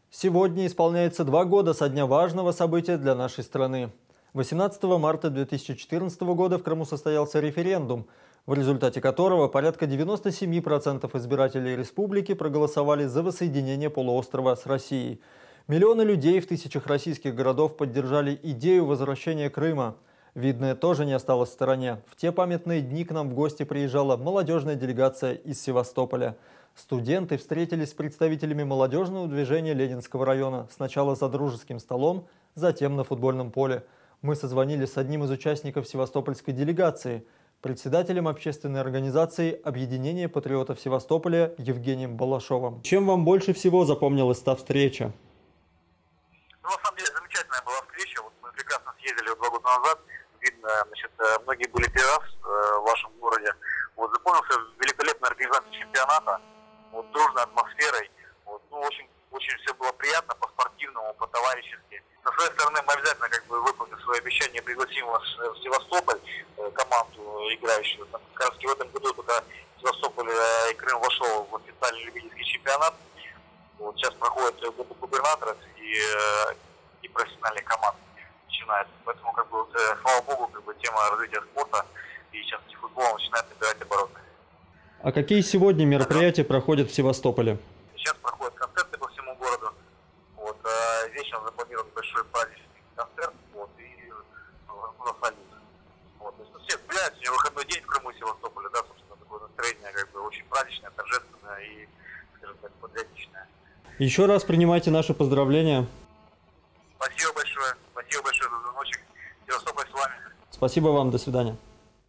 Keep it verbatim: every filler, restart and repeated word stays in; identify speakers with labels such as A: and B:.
A: Сегодня исполняется два года со дня важного события для нашей страны. восемнадцатого марта две тысячи четырнадцатого года в Крыму состоялся референдум, в результате которого порядка девяноста семи процентов избирателей республики проголосовали за воссоединение полуострова с Россией. Миллионы людей в тысячах российских городов поддержали идею возвращения Крыма. Видное тоже не осталось в стороне. В те памятные дни к нам в гости приезжала молодежная делегация из Севастополя. Студенты встретились с представителями молодежного движения Ленинского района. Сначала за дружеским столом, затем на футбольном поле. Мы созвонились с одним из участников севастопольской делегации, председателем общественной организации «Объединение патриотов Севастополя» Евгением Балашовым. Чем вам больше всего запомнилась та встреча?
B: Ну, на самом деле, замечательная была встреча. Вот мы прекрасно съездили два года назад. Видно, значит, многие были первый раз в вашем городе. Вот, запомнился великолепная организация чемпионата, вот, дружной атмосферой. Вот, ну, очень, очень все было приятно, по-спортивному, по-товарищески. Со своей стороны, мы обязательно, как бы, выполним свои обещания, пригласим вас в Севастополь, команду играющую. Там, как раз в этом году, когда Севастополь и Крым вошел в официальный любительский чемпионат, вот, сейчас проходит Кубок губернаторов и, и профессиональные команды начинается. Поэтому, как бы, вот, слава богу, как бы, тема развития спорта и сейчас футбол начинает набирать обороты.
A: А какие сегодня мероприятия проходят в Севастополе?
B: Сейчас проходят концерты по всему городу. Вот, а вечером запланирован большой праздничный концерт. Вот, и на салют. Вот, то есть, ну, все гуляют, сегодня выходной день в Крыму и Севастополе, да, собственно, такое настроение, как бы, очень праздничное, торжественное и, скажем так, патриотичное.
A: Еще раз принимайте наши поздравления.
B: Спасибо большое. Спасибо большое за звоночек. Севастополь с вами.
A: Спасибо вам. До свидания.